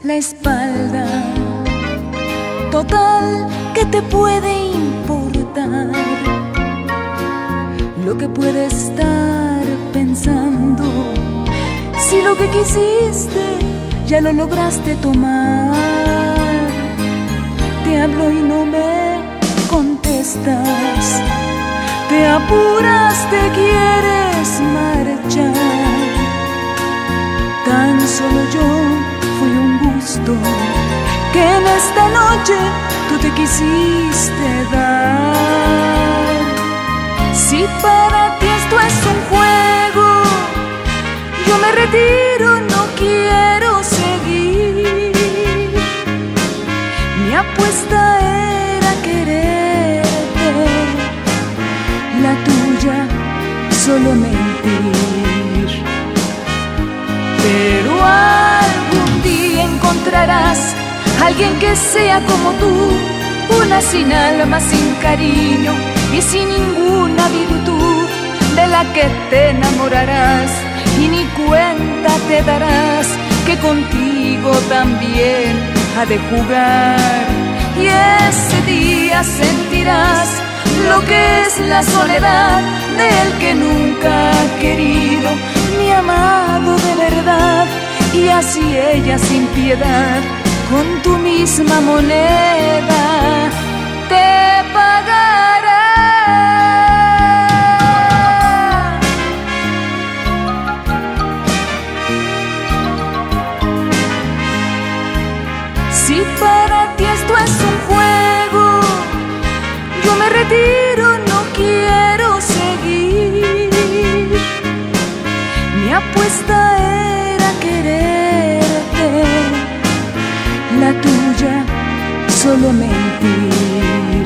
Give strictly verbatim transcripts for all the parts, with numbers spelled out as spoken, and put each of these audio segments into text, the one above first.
la espalda. Total, ¿qué te puede importar lo que puede estar pensando? Si lo que quisiste ya lo lograste tomar. Te hablo y no me contestas, te apuras, te quieres marchar. Tan solo yo fui un gusto que en esta noche tú te quisiste dar. Si para ti esto es un juego, yo me retiro, no quiero seguir. Mi apuesta era quererte, la tuya solo mentir. Pero algún día encontrarás alguien que sea como tú, una sin alma, sin cariño y sin ninguna virtud, de la que te enamorarás y ni cuenta te darás que contigo también ha de jugar. Y ese día sentirás lo que es la soledad del que nunca ha querido ni amado de verdad. Y así ella sin piedad, con tu misma moneda, te pagará. Si para ti esto es un juego, yo me retiro, no quiero seguir. Mi apuesta era quererte, la tuya solo mentir.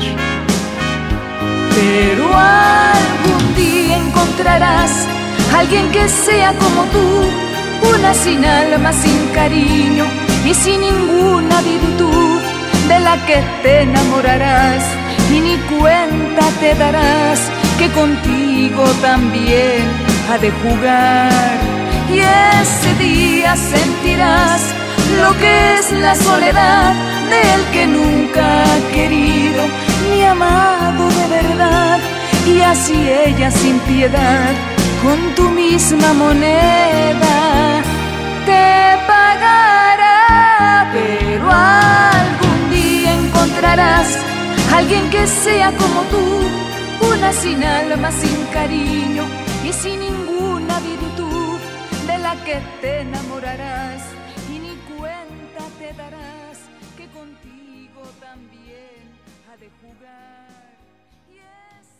Pero algún día encontrarás alguien que sea como tú, una sin alma, sin cariño y sin ninguna virtud, de la que te enamorarás y ni cuenta te darás que contigo también ha de jugar. Y ese día sentirás lo que es la soledad del que nunca ha querido ni amado de verdad. Y así ella sin piedad, con tu misma moneda, te pagará. Pero algún día encontrarás alguien que sea como tú, una sin alma, sin cariño y sin ninguna virtud, de la que te enamorarás y ni cuenta te darás que contigo también ha de jugar. Yes.